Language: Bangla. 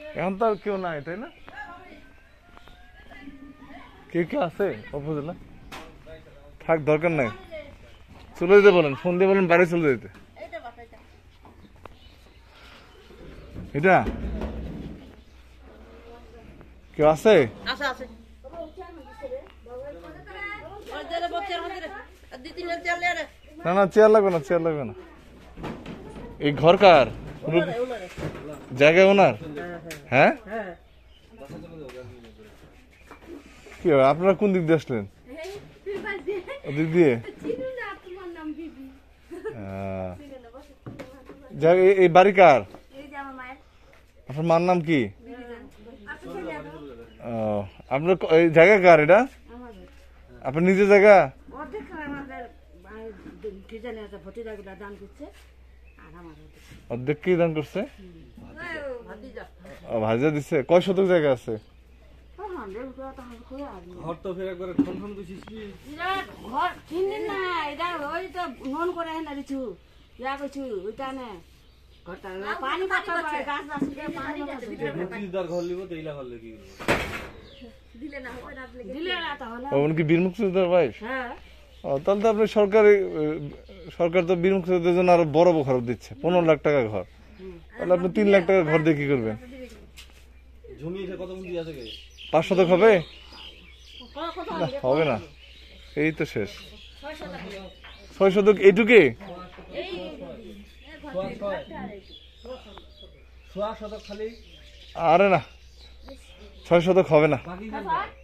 এখন তো আর কেউ নাই, তাই না? কে কে আছে উপজেলা? থাক, দরকার নাই, চলে যেতে বলেন, ফোন দিয়ে বলেন বাড়ি চলে যেতে। এটা কেউ আছে? না না, চেয়ার লাগবে না, চেয়ার লাগবে না। এই ঘর কার? জায়গা ওনার? হ্যাঁ, কি আপনারা কোন দিক দিয়ে আসলেন? ওদিক দিয়ে? এই বাড়ি কার? আপনার মার নাম কি? আপনার এই জায়গা কার? এটা আপনার নিজের জায়গা? অর্ধেক কি দান করছে? ভাজা দিচ্ছে। কয় শতক জায়গা আছে? কি বীর মুক্তিযোদ্ধার ভাই? তাহলে তো আপনি সরকার তো বীর মুক্তিযোদ্ধার জন্য আরো বড় ঘর দিচ্ছে, 15 লাখ টাকা ঘর। তাহলে আপনি 3 লাখ টাকা ঘর দিয়ে কি করবেন? 5 শতক হবে? হবে না, এই তো শেষ। 6 শতক এইটুকে? আরে না, 6 শতক হবে না।